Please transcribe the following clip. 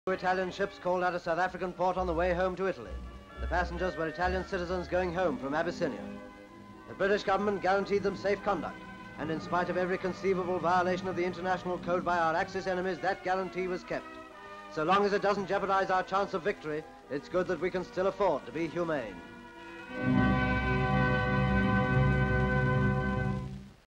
Two Italian ships called at a South African port on the way home to Italy. The passengers were Italian citizens going home from Abyssinia. The British government guaranteed them safe conduct, and in spite of every conceivable violation of the international code by our Axis enemies, that guarantee was kept. So long as it doesn't jeopardize our chance of victory, it's good that we can still afford to be humane.